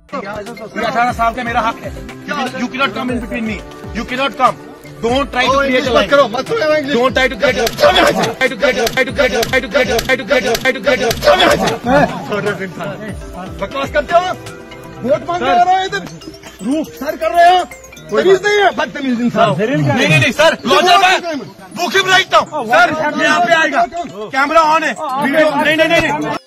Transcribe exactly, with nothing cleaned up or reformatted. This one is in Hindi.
अठारह साल का मेरा हक है। You can not come in between me, you can not come. Don't try to create a line. Don't try to create a try to create try to create try to create try to create try to create बकवास करते हो, वोट मांगने आ रहे हो इधर, रूफ सर कर रहे हो, तमीज नहीं है, बदतमीज इंसान। नहीं नहीं नहीं सर, लॉजर मैं बुक ही बनाता हूँ सर, यहाँ पे आएगा, कैमरा ऑन है, वीडियो नहीं नहीं नहीं